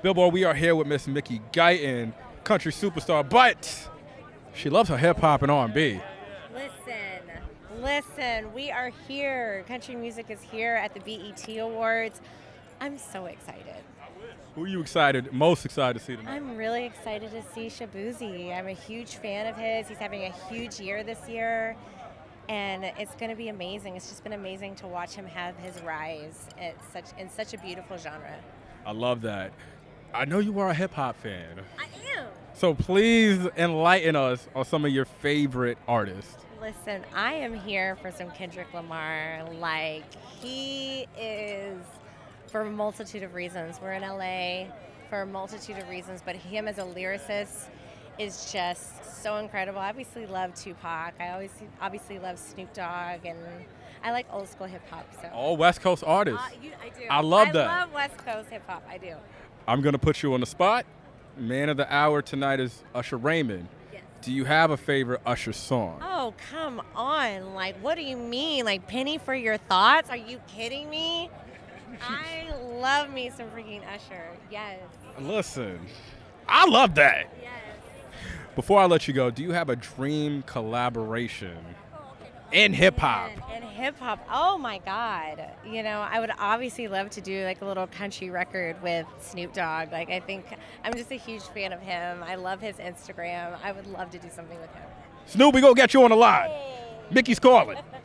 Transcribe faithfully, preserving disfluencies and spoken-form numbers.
Billboard, we are here with Miss Mickey Guyton, country superstar, but she loves her hip hop and R and B. Listen, listen, we are here. Country music is here at the B E T Awards. I'm so excited. Who are you excited, most excited to see tonight? I'm really excited to see Shaboozey. I'm a huge fan of his. He's having a huge year this year, and it's going to be amazing. It's just been amazing to watch him have his rise at such in such a beautiful genre. I love that. I know you are a hip hop fan. I am. So please enlighten us on some of your favorite artists. Listen, I am here for some Kendrick Lamar. Like, he is, for a multitude of reasons. We're in L A for a multitude of reasons, but him as a lyricist is just so incredible. I obviously love Tupac. I always obviously love Snoop Dogg, and I like old school hip hop. So all West Coast artists. Uh, you, I do. I love that. I love West Coast hip hop. I do. I'm gonna put you on the spot. Man of the hour tonight is Usher Raymond. Yes. Do you have a favorite Usher song? Oh, come on. Like, what do you mean? Like, Penny for Your Thoughts? Are you kidding me? I love me some freaking Usher. Yes. Listen, I love that. Yes. Before I let you go, do you have a dream collaboration in hip hop? In hip hop, oh my God. You know, I would obviously love to do like a little country record with Snoop Dogg. Like, I think I'm just a huge fan of him. I love his Instagram. I would love to do something with him. Snoop, we gonna get you on the line. Hey. Mickey's calling.